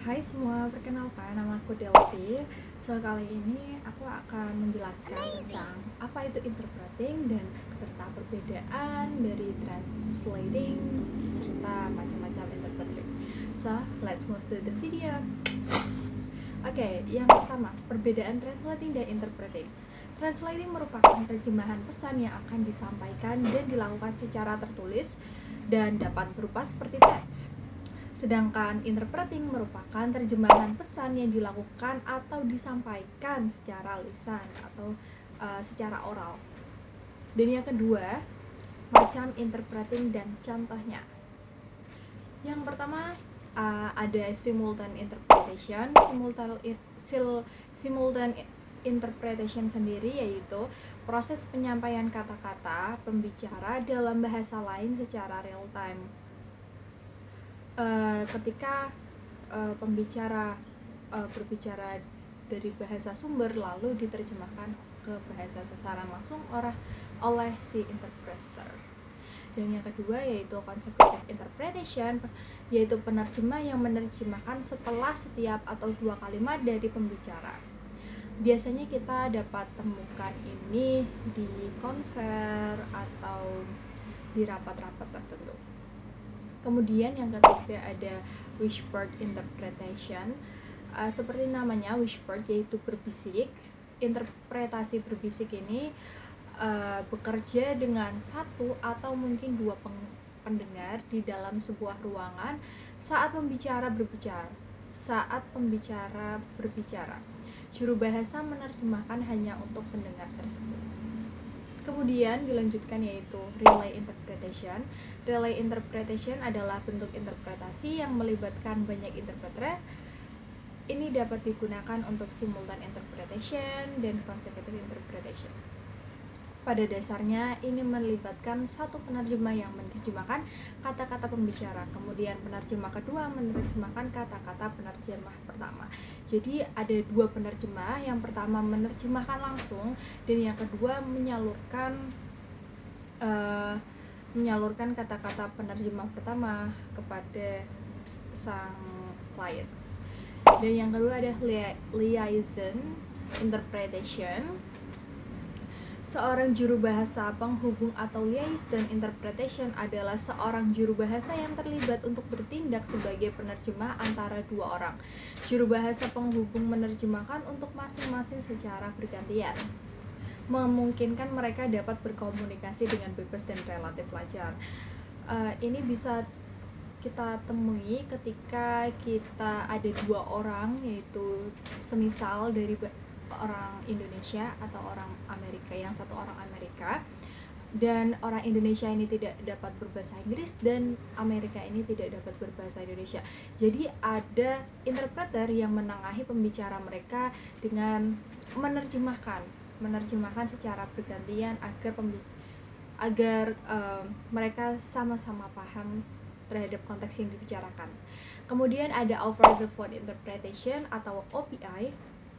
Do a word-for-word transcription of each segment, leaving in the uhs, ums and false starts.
Hai semua, perkenalkan nama aku Delphi. So kali ini aku akan menjelaskan tentang apa itu interpreting dan serta perbedaan dari translating serta macam-macam interpreting. So let's move to the video. Oke, okay, yang pertama, perbedaan translating dan interpreting. Translating merupakan terjemahan pesan yang akan disampaikan dan dilakukan secara tertulis dan dapat berupa seperti teks. Sedangkan interpreting merupakan terjemahan pesan yang dilakukan atau disampaikan secara lisan atau uh, secara oral. Dan yang kedua, macam interpreting dan contohnya. Yang pertama uh, ada simultan interpretation. Simultan simultan interpretation sendiri yaitu proses penyampaian kata-kata pembicara dalam bahasa lain secara real time. Uh, ketika uh, pembicara uh, berbicara dari bahasa sumber lalu diterjemahkan ke bahasa sasaran langsung oleh oleh si interpreter. Dan yang kedua yaitu consecutive interpretation, yaitu penerjemah yang menerjemahkan setelah setiap atau dua kalimat dari pembicara. Biasanya kita dapat temukan ini di konser atau di rapat-rapat tertentu. Kemudian yang ketiga ada whispered interpretation. Uh, seperti namanya whispered yaitu berbisik. Interpretasi berbisik ini uh, bekerja dengan satu atau mungkin dua pendengar di dalam sebuah ruangan saat pembicara berbicara. Saat pembicara berbicara, juru bahasa menerjemahkan hanya untuk pendengar tersebut. Kemudian dilanjutkan yaitu relay interpretation. Relay interpretation adalah bentuk interpretasi yang melibatkan banyak interpreter. Ini dapat digunakan untuk simultan interpretation dan consecutive interpretation. Pada dasarnya ini melibatkan satu penerjemah yang menerjemahkan kata-kata pembicara, kemudian penerjemah kedua menerjemahkan kata-kata penerjemah pertama. Jadi ada dua penerjemah, yang pertama menerjemahkan langsung dan yang kedua menyalurkan uh, menyalurkan kata-kata penerjemah pertama kepada sang klien. Dan yang kedua ada liaison interpretation. Seorang juru bahasa penghubung atau liaison interpretation adalah seorang juru bahasa yang terlibat untuk bertindak sebagai penerjemah antara dua orang. Juru bahasa penghubung menerjemahkan untuk masing-masing secara bergantian, memungkinkan mereka dapat berkomunikasi dengan bebas dan relatif lancar. Uh, ini bisa kita temui ketika kita ada dua orang, yaitu semisal dari orang Indonesia atau orang Amerika, yang satu orang Amerika dan orang Indonesia ini tidak dapat berbahasa Inggris dan Amerika ini tidak dapat berbahasa Indonesia. Jadi ada interpreter yang menengahi pembicara mereka dengan menerjemahkan menerjemahkan secara bergantian agar pembic- agar uh, mereka sama-sama paham terhadap konteks yang dibicarakan. Kemudian ada over the phone interpretation atau O P I.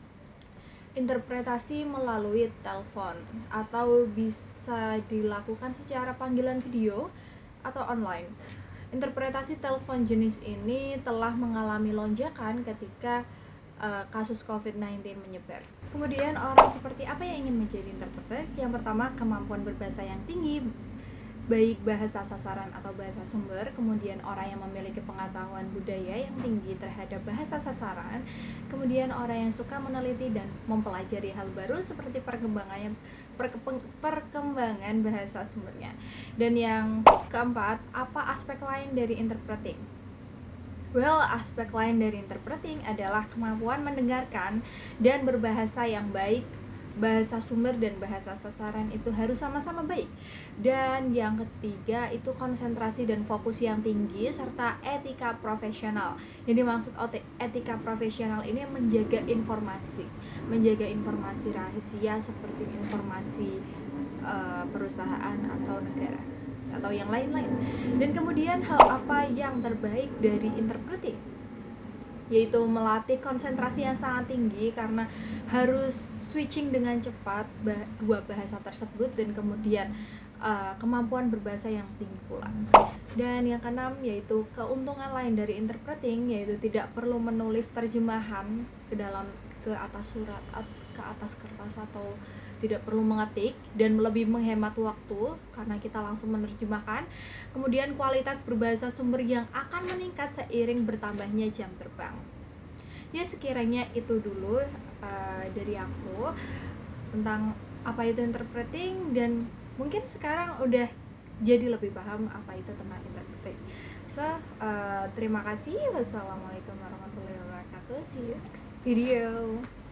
Interpretasi melalui telepon atau bisa dilakukan secara panggilan video atau online. Interpretasi telepon jenis ini telah mengalami lonjakan ketika uh, kasus covid sembilan belas menyebar. Kemudian orang seperti apa yang ingin menjadi interpreter? Yang pertama, kemampuan berbahasa yang tinggi, baik bahasa sasaran atau bahasa sumber. Kemudian orang yang memiliki pengetahuan budaya yang tinggi terhadap bahasa sasaran. Kemudian orang yang suka meneliti dan mempelajari hal baru seperti perkembangannya perkembangan bahasa sumbernya. Dan yang keempat, apa aspek lain dari interpreting? Well, aspek lain dari interpreting adalah kemampuan mendengarkan dan berbahasa yang baik. Bahasa sumber dan bahasa sasaran itu harus sama-sama baik. Dan yang ketiga itu konsentrasi dan fokus yang tinggi serta etika profesional. Jadi maksud etika profesional ini menjaga informasi, menjaga informasi rahasia seperti informasi uh, perusahaan atau negara atau yang lain-lain. Dan kemudian hal apa yang terbaik dari interpreting? Yaitu melatih konsentrasi yang sangat tinggi karena harus switching dengan cepat bah- dua bahasa tersebut dan kemudian uh, kemampuan berbahasa yang tinggi pula. Dan yang keenam yaitu keuntungan lain dari interpreting, yaitu tidak perlu menulis terjemahan ke dalam ke atas surat, ke atas kertas, atau tidak perlu mengetik, dan lebih menghemat waktu karena kita langsung menerjemahkan. Kemudian kualitas berbahasa sumber yang akan meningkat seiring bertambahnya jam terbang. Ya, sekiranya itu dulu uh, dari aku tentang apa itu interpreting, dan mungkin sekarang udah jadi lebih paham apa itu tentang interpreting. So, uh, terima kasih. Wassalamualaikum warahmatullahi wabarakatuh. See you next video.